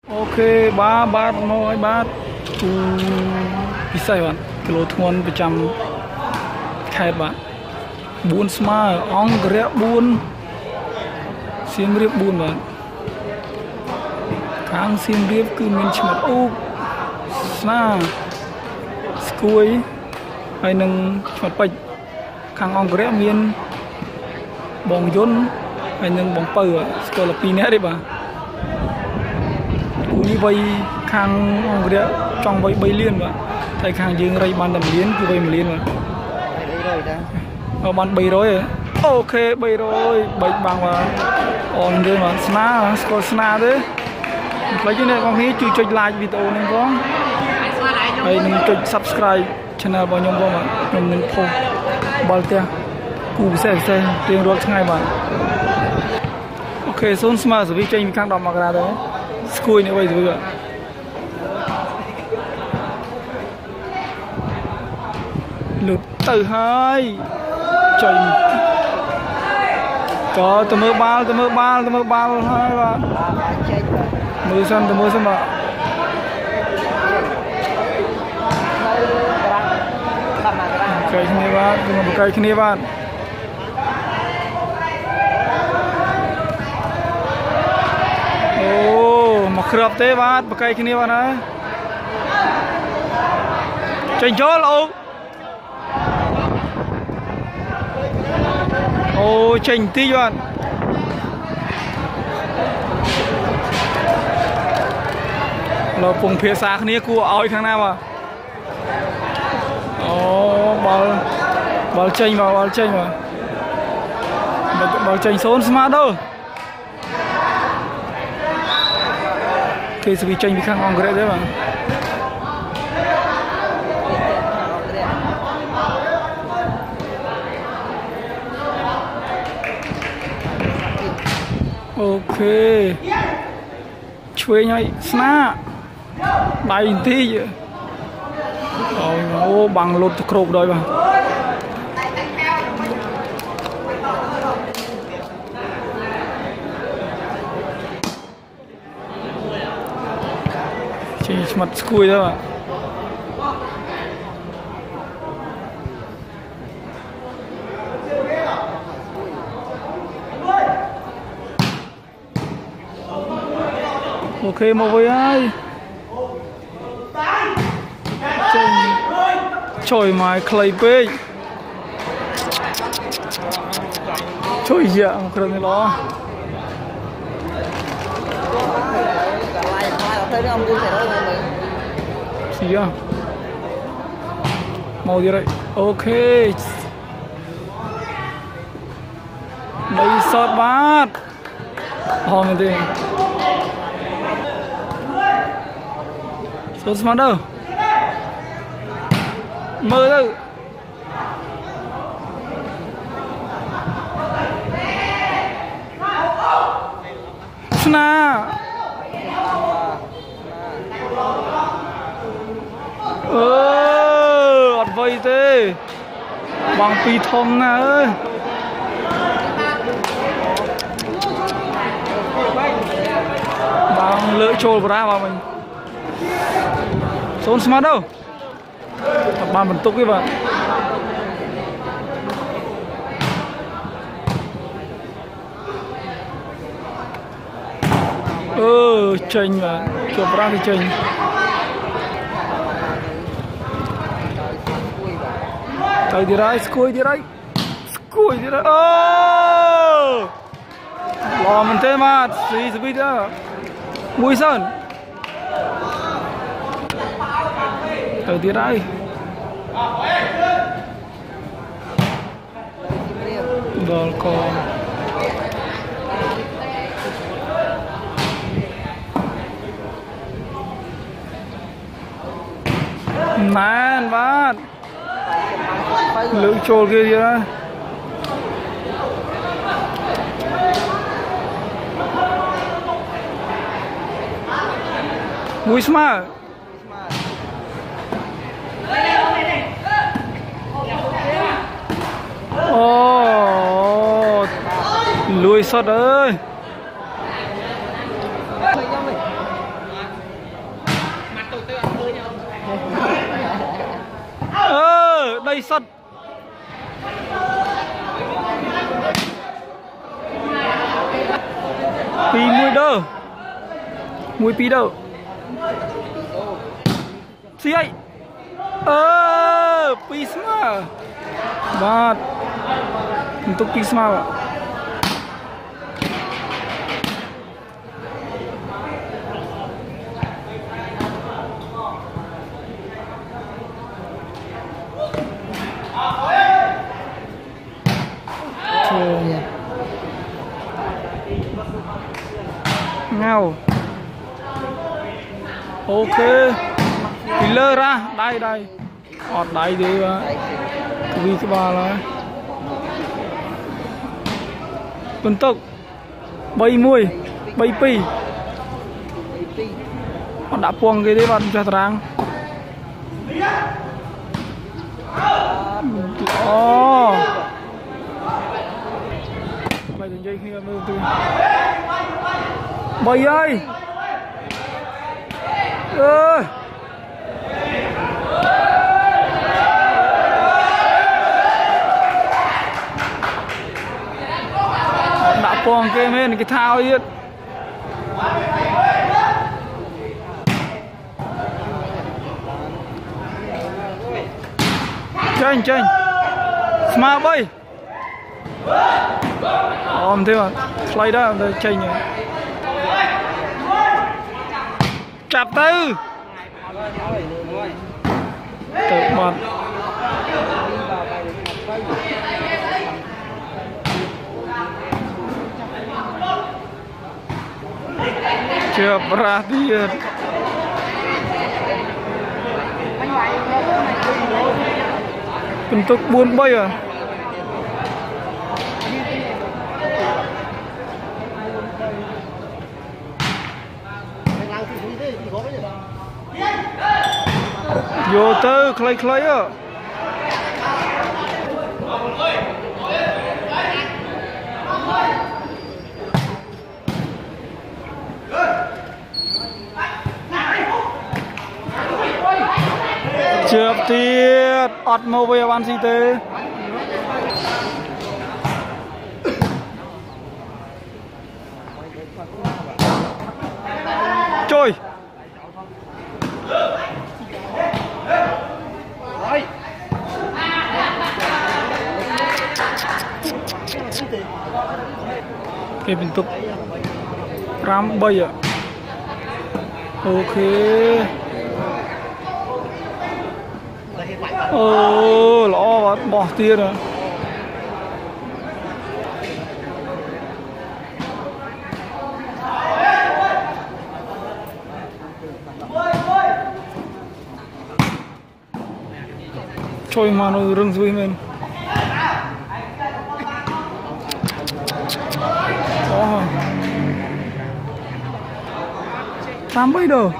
Ok, ba bát nói bátพิเศษbạn kilo thon ประจำ khét bạn 4 smile អង្គរៈ4 សៀមរាប4 bạn ខាងសៀមរាបគឺមានឈ្មោះអូបស្នាស្គួយហើយនឹងឈ្មោះពេជ្រខាងអង្គរៈមានបងយុនហើយនឹងបងពៅស្គាល់ពីរនាក់ទេបាទនេះវ័យខាងអង្គរៈចង់វ័យ3លានបាទតែខាងយើងរៃបានតែ1លានគឺវ័យ1លានបាទ300តាបាន300អូខេ300បែកបាំងបាទអូនយើងបាទស្នាស្គាល់ស្នាទេបើជិះអ្នកបងនេះជួយចុច like វីដេអូនេះផងហើយនឹងចុច subscribe channel របស់ខ្ញុំផងបាទខ្ញុំនឹងផុសបាល់ផ្ទះគូពិសេសរៀងរាល់ថ្ងៃបាទអូខេសូនស្មើសវិចេញពីខាង10មករាទៅស្គួយនេះវិញទៅលុបទៅហើយចេញក៏ទៅមើលបាល់ហើយបាទមើលសិនបាទកែគ្នាបាទមកកែគ្នាបាទមកគ្រាប់ទេបាទបកៃគ្នាបាទណាចេញចូលអូចេញទីបាទเราពងភាសាគ្នាគួរឲ្យខាងណាបាទអូបាល់ចេញបាទបាល់ចេញសូនស្មាតគេស្វីចេញពីខាងអង្គរៈទេបាទអូខេឆ្វេងឲ្យស្នាដៃបន្តិចអូបាំងលុតគ្របដល់បាទឆ្មាត់ស្គួយទៅបាទអូខេមកវិញហើយចេញជួយមកខ្លីពេកជួយយ៉ាមកគ្រឿងនេះល្អxíu màu gì đấy ok đây sọt bát hòm gì thế sọt smart đâu mơ đâu Sna ọt vây thế bằng pi thông nè ơi bằng lưỡi trồi ra vào mình xuống smart đâu bàn mình túc cái bạn chênh mà chụp ra thì chênh tới đi ra skui đi ra lò mình thế mà gì bây giờ mùi sơn tới đi ra ball con man bát lưỡi trôi kia kìa mũi smart lùi sọt ơi bay sắt pi mùi đơ mùi pi đơ xí ấy pi smart banget untuk pi smart ngao ok pillar ra đây đây ọt đây đi ba vì cái bà là bentuk bay mui bay pi họ đã puang cái đấy bạn cho terang mày đừng dây khi em tư bay ơi đã puang cái men cái thao ấy chênh smart bay ôm thế mà play đó đây chênh này chặt tư tự bật chưa ra tiền bentuk buôn bay à vô tư clay á chụp tiết ọt màu về ban si tê trôi cái bentuk ram bay à ok lõ bỏ tiền à trôi mà nó rừng dưới mình tám bây giờ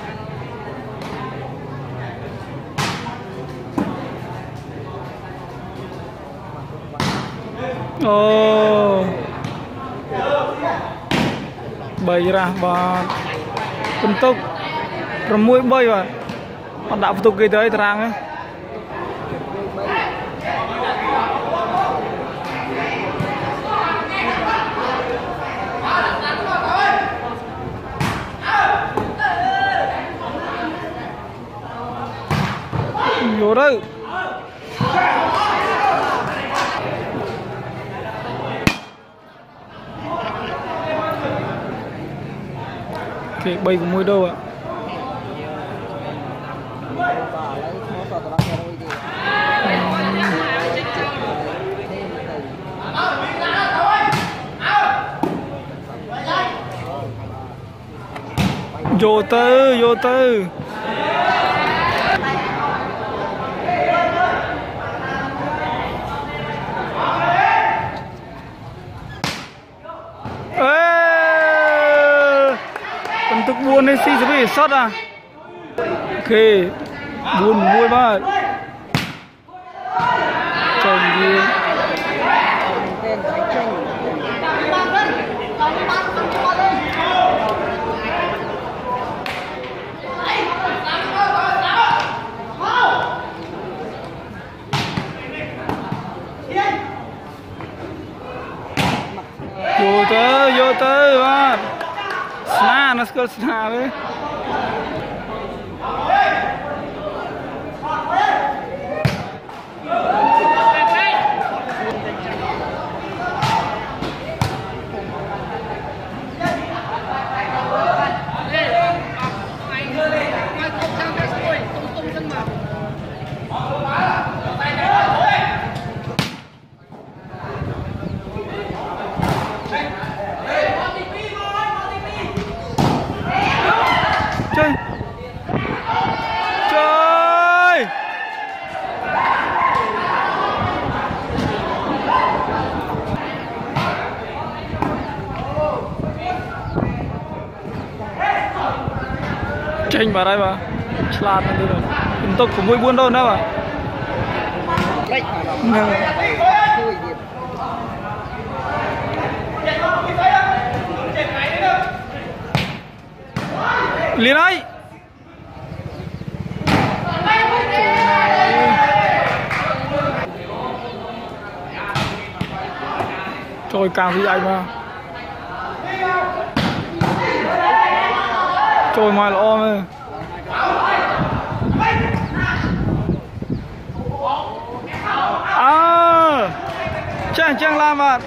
bay ra và bentuk remui bay và họ đã bentuk cái tới terang ấy vô đây cái bay của môi đâu ạ vô tư bentuk buôn này xí sẽ sót à ok buôn vui ba chồng đi vô tới ba sna nó cứ sna đấy chơi chơi tranh vào đây mà slot đi rồi tôi cũng vui buôn đâu nữa mà liền đấy trời càng gì anh mà trời ngoài là om ơi à chẳng làm mà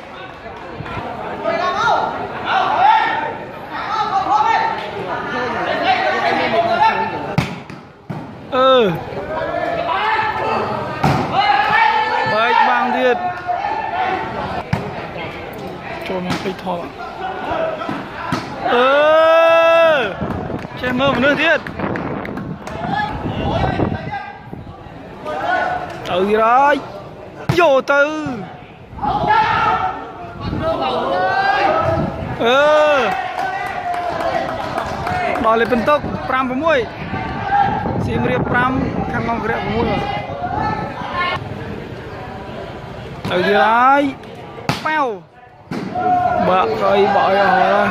bạch băng thiệt cho mình phải thọ che mơ một nơi thiệt tự gì đấy vô tư đòi lên bên tốc pram với muối sim riệp pram khăn ngon riệp với muối tự gì đấy peo bạc rồi bội rồi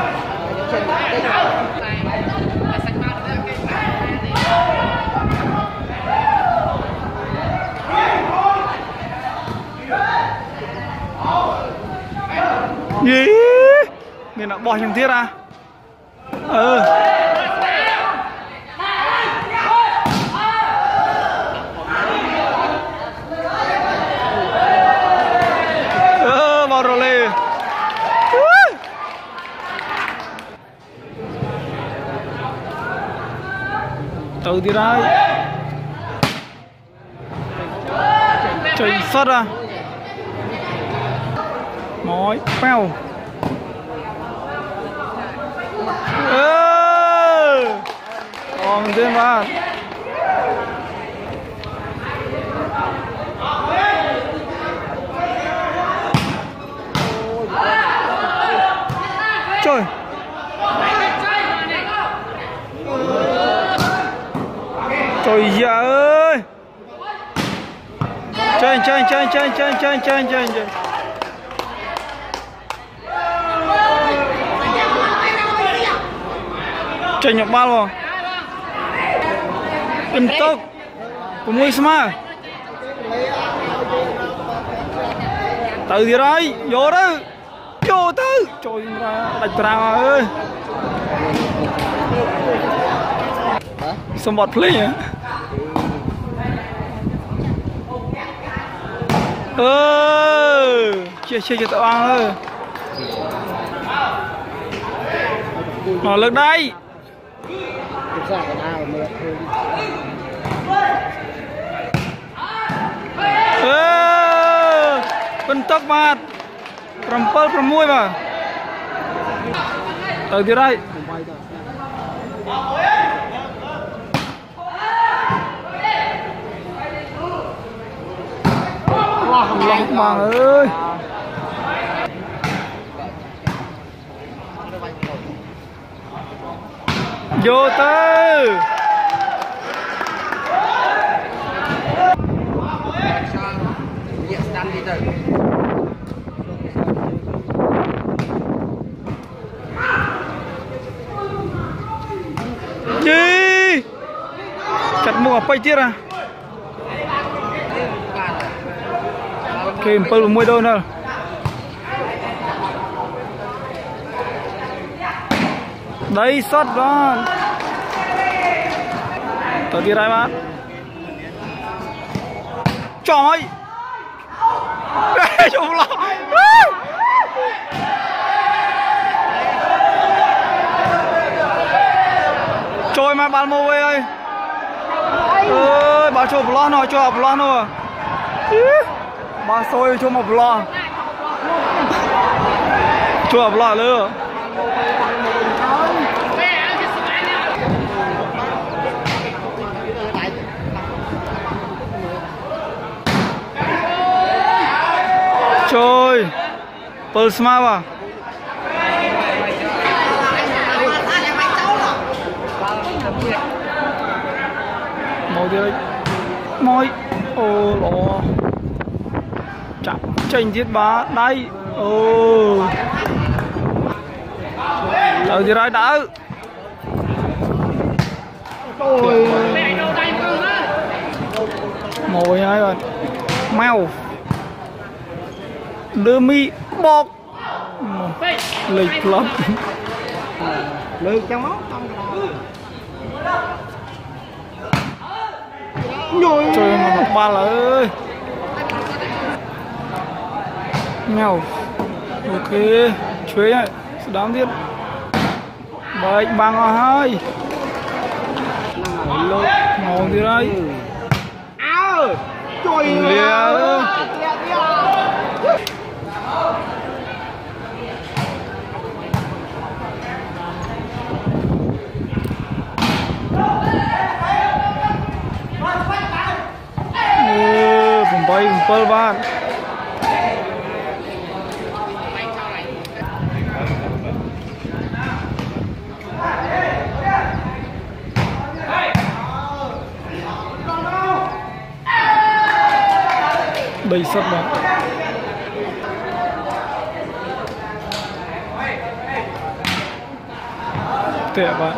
gì mình đã bỏ trong thiết à vào rồi lên từ đi ra trời sắt à nói phèo còn thêm ba trời trời dạ ơi chơi chơi nhập bao luôn im tốc của mui smart từ gì đấy vô đó vô tới trời ra đạch ra ơi xong bọt play hả chia cho tao ăn ơi họ lực đây bên tóc mặt Rampal permui mà từ từ đây lòng mà ơi vô tư gì chặt mua ở bay tiết à kìm pel mua đâu nữa Đấy sót đó. Tới kia đây bạn. Trời. Chụp lo. Trôi mà bạn mô ơi. Ơi, bà chụp lo nó, chụp lo nó. Bà xôi cho một lo. Chụp lo nữa. Trời. Pulse mà bà. Môi đi đây. Môi. Ô lọ. Chạm tranh thiết bá. Đây. Ô. Trời thì đây đỡ. Môi ai rồi. Mèo. Đưa mi bọc. Lịch lắm. Lượt trong máu. Trời mà một ba là ơi. Mèo. Ok. Chuế ấy. Sự đáng tiếc. Bệnh bằng ở hai. Ngồi đi đây. Trời ơi. Bumpel bạn. Đầy sắt bạn. Tệ bạn.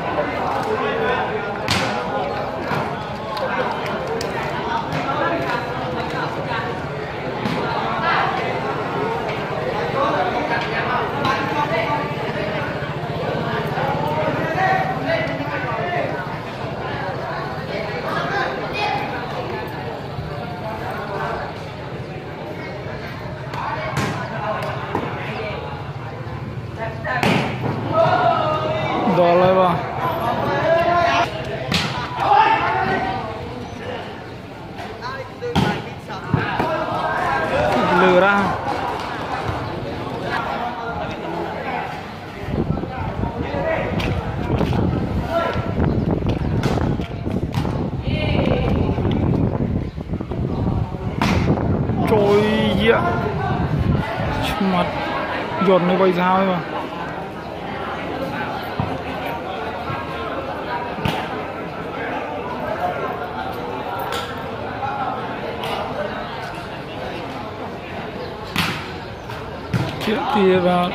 Đó lại vào. Lừa ra. Trời ơi. Mặt giọt nó bay ra mà. Chuyện kia vào.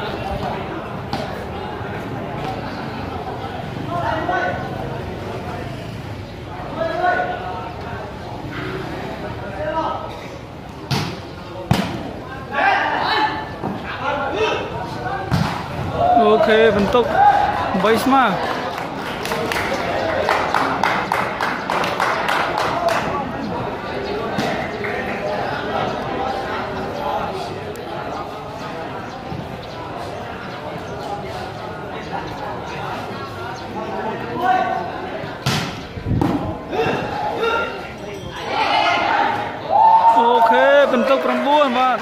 Ok, bentuk base mah. Ok, bentuk perempuan, Pak.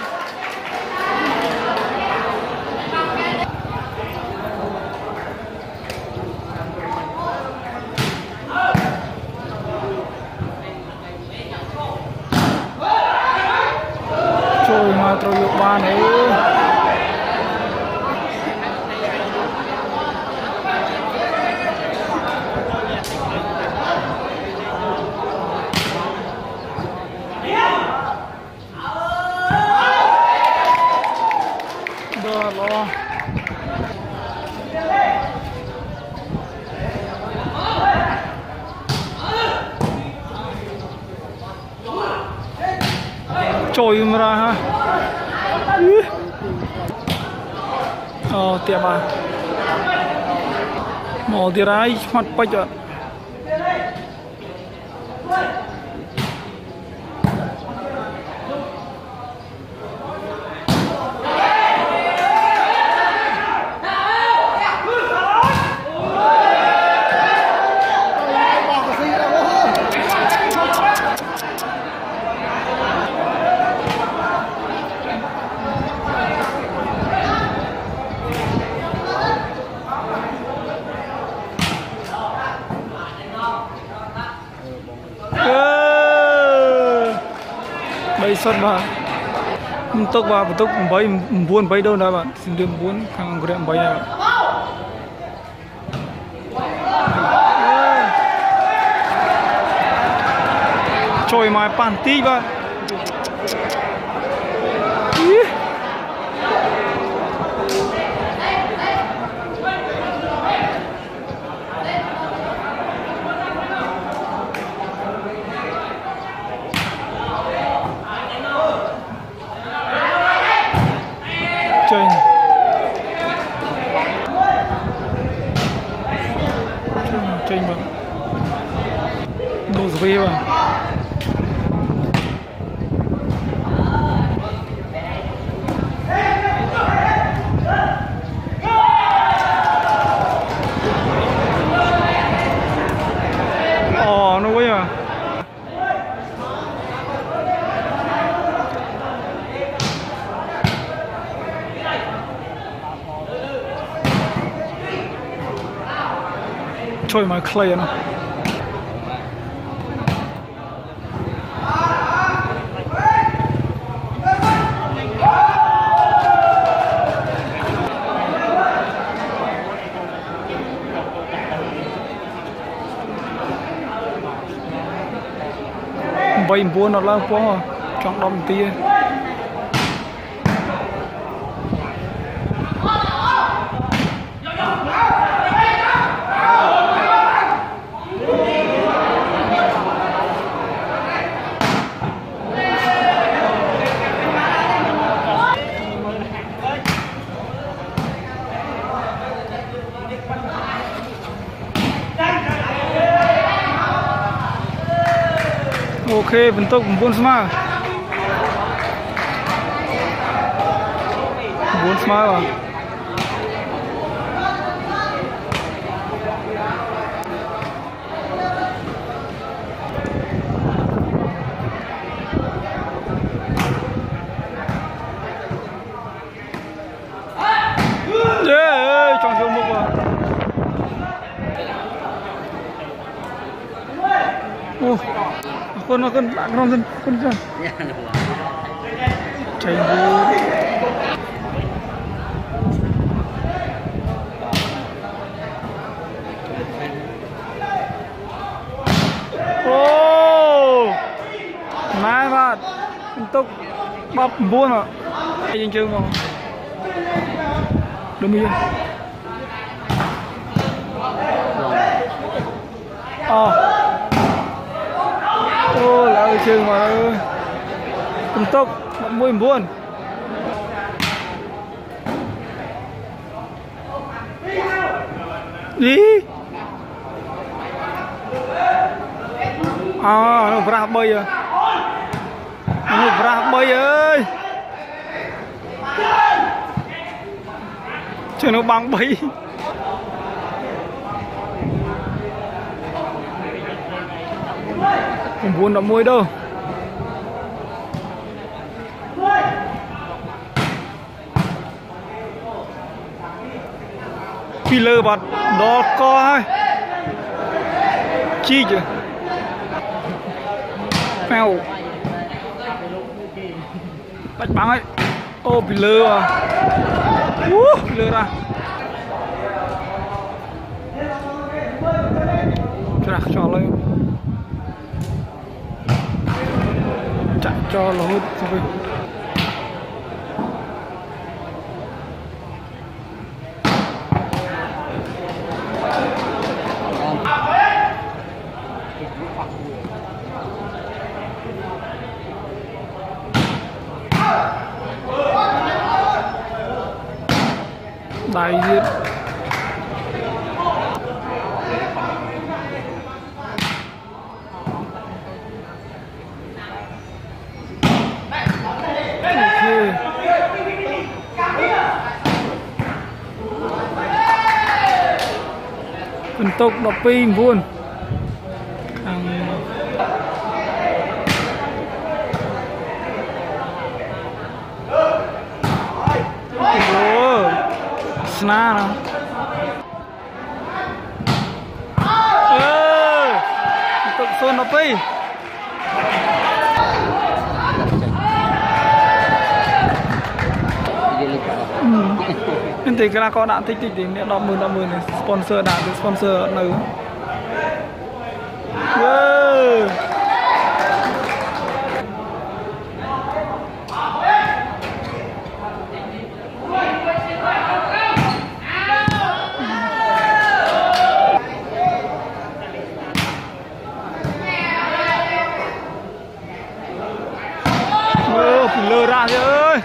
Trời mà trôi dục ba nữa. Đó lo. Trời mà ra ha. Tiệm à. mò thì rái mặt bách ạ. Đây sốt bà tốc bà tốc bay buôn bay đâu đó bạn xin đừng buôn thằng người em bay à trời mà pan tí ba chơi mà đồ gì vậy nó quay à trời mà clay nó bay buôn nó là quá trong đom tia Oke, bentuk bun semua. Bun semua lah. Trong số một rồi. Con bạn con ra chạy vô mai bạn untuk bắp buôn à anh chơi mà đúng không là trường mà cùng tốc môi buồn đi nó ra bay à nó ra bay ơi chứ nó băng bay không buồn đậm môi đâu filler bật đó co hay chi chứ phèo bạch băng ấy ô filler à filler ra cho lên chạy cho nó hút thôi đại diện tục đọc pin vuông sna nào tục xuân đọc pin thì cái là có đạn thích thì đọc mười này sponsor đạn thì sponsor nơi lừa ra chứ ơi.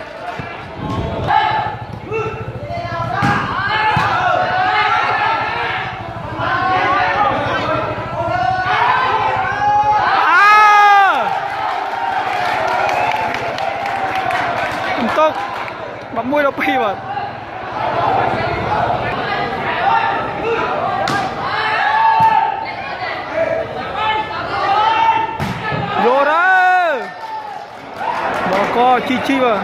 Tốt bấm môi đọc phi mà vô đó bỏ co chi mà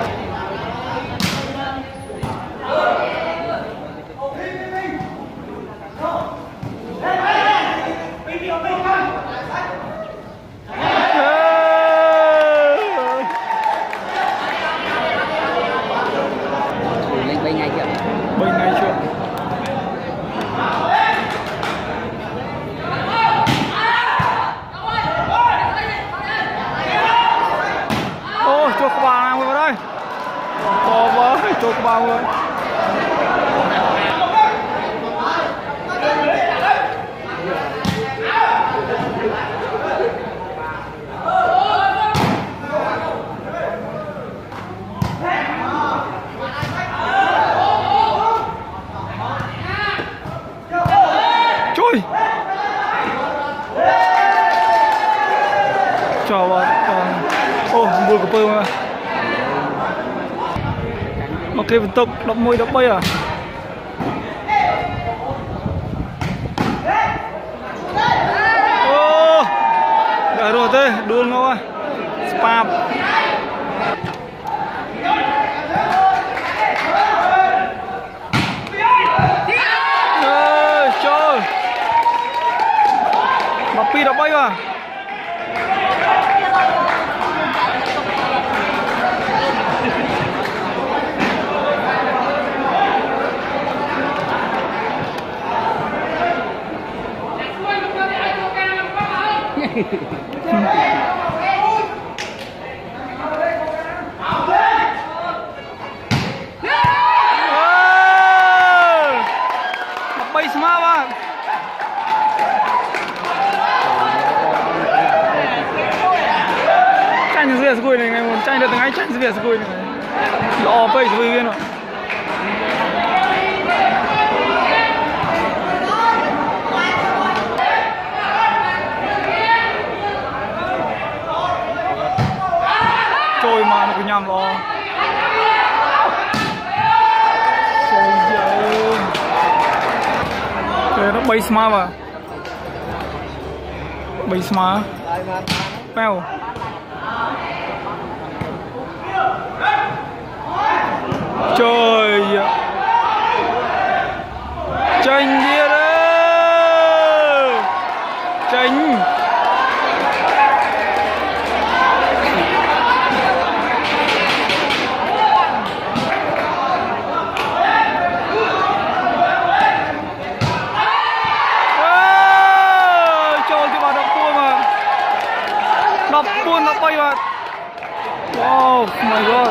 bên này chưa ô cho các bạn vào đây có với cho các bạn rồi chào bạn ô mùi của bơ mà ok vận tục đọc môi đọc bay à ô đã rồi thế đuôn không à spam trời đọc pi đọc bay à bay smart mà tranh dưới sôi này ngày một tranh được từng ngày tranh dưới sôi này lò bay sôi viên rồi trôi mà nó cứ nhầm lo trời nó bay smart mà bay smart peo trời tranh kia đấy tranh buôn nó bay vào. Oh my god.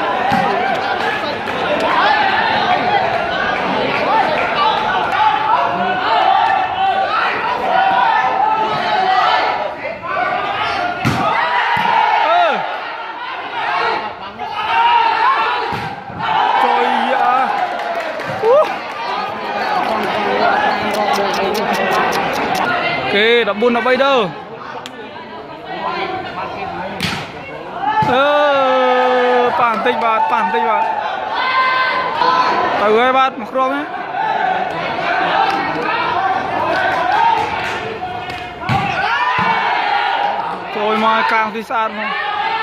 Trời ạ. Ok, đã buôn nó bay đâu. Bản tinh bạn từ ơi bạn mặc rôm nhé càng thì xa mà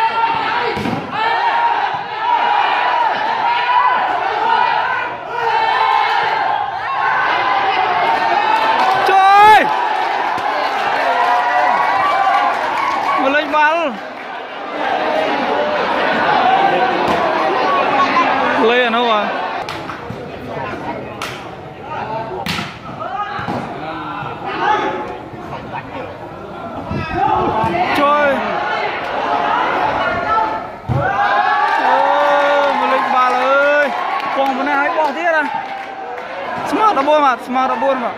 trời mà lên ball lên đâu à trời mà lên ball ơi quăng bên này hãy bỏ tiếp à smart đã buồn mà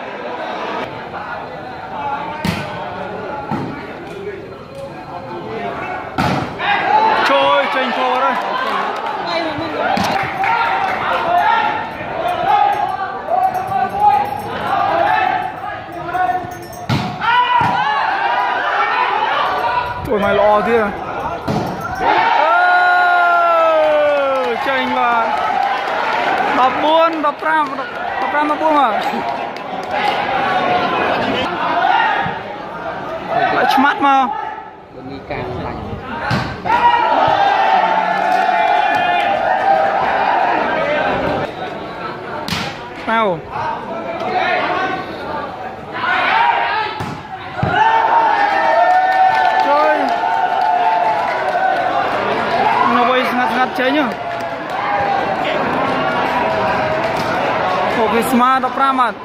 trời chênh cho vào đây trời mày lo thế à chênh vào đập buôn đập ram đập buôn mà lại smart mà nghi can lành nào trời nó quay ngặt cháy nhá ok smart đập ram mà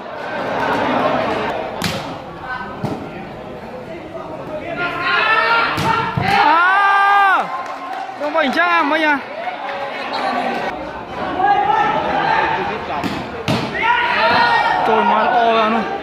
không phải chắc à mấy nha trời mà o ra luôn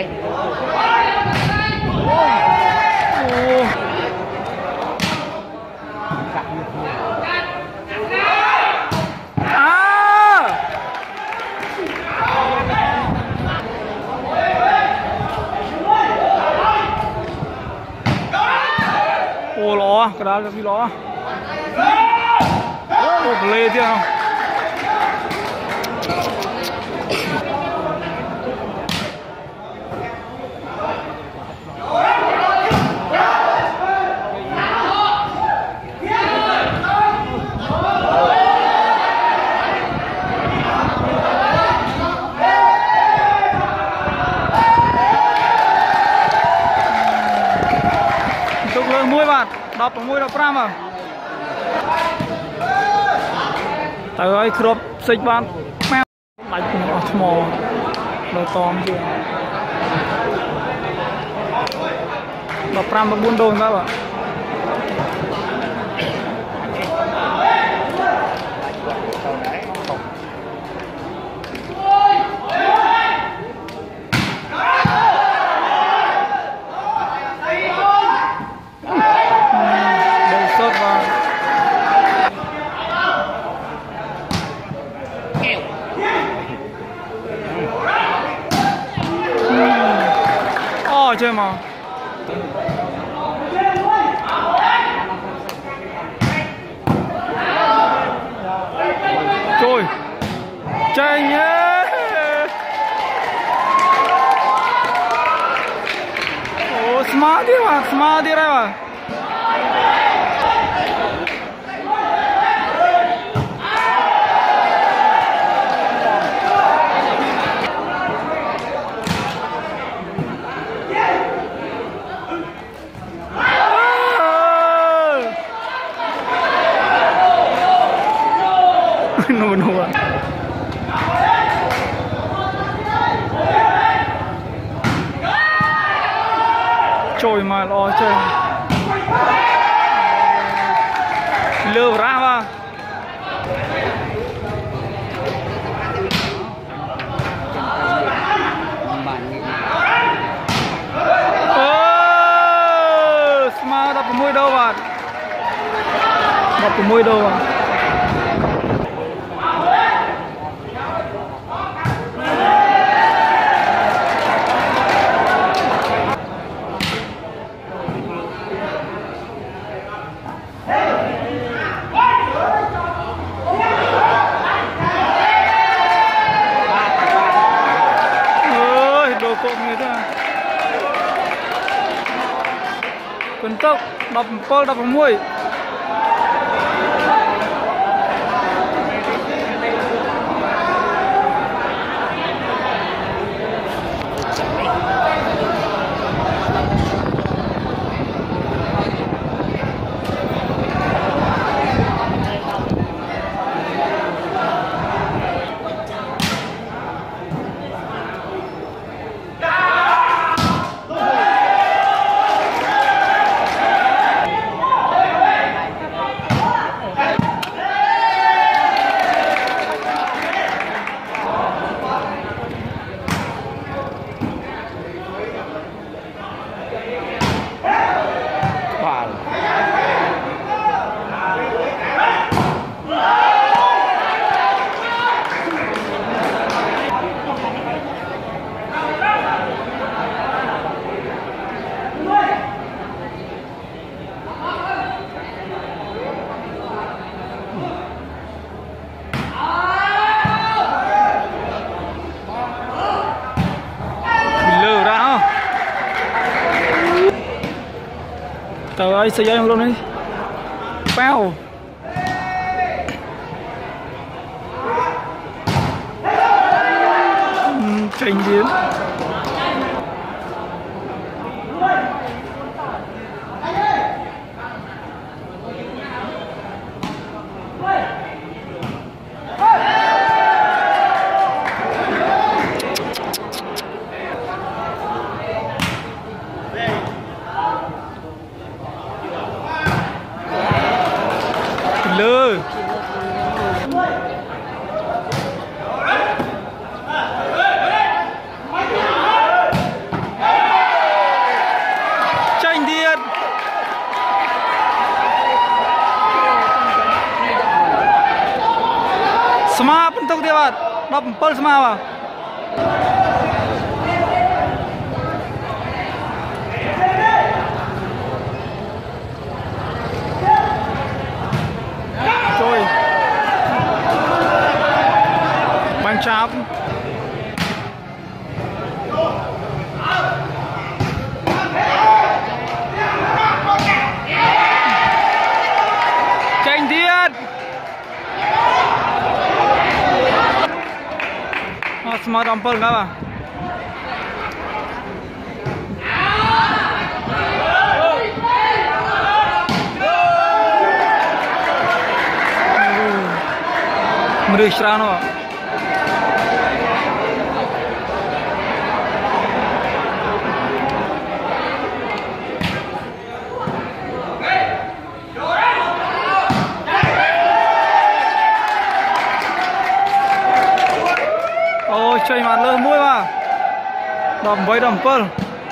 ô ló cái đó là gì ló ô lê thế không tục lên mũi bạn đập vào mũi đập ram à tới ơi crop xích bạn mẹ đánh nó mò đồ tóm chưa đập ram và buôn đồn các bạn chơi mà trời chơi nhé ô smart đi ra mà no. Trời mà lo chơi lừa ra mà smart đập mũi đâu bạn đập mũi đâu bạn Bentuk 17-16 Trời ơi, sợi dây không luôn đi. Bao. Trình diễn. Lư tranh điện Sama bentuk dia Pak 17 sama Pak chắp tranh thiết smart ampel nggak Pak Merusrano chơi mặt lơ mũi mà đầm với đầm pơ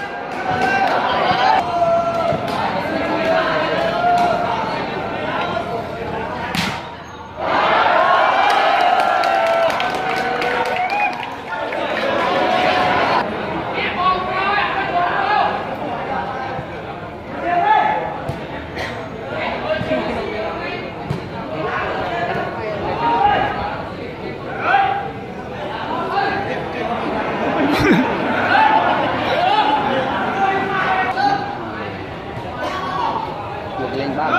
lên băng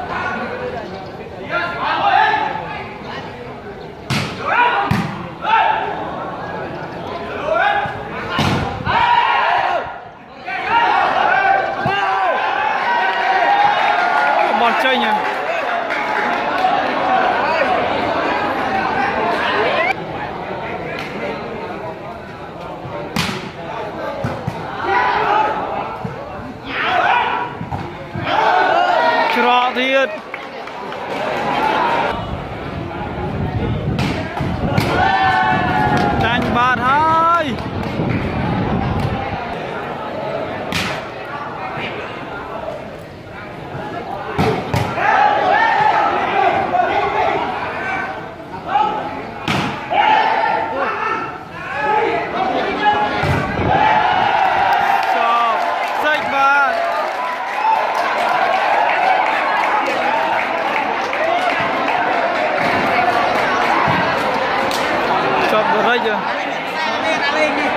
bọt chơi nhỉ rõ thiệt tranh 3-2 Chọc được hết chưa?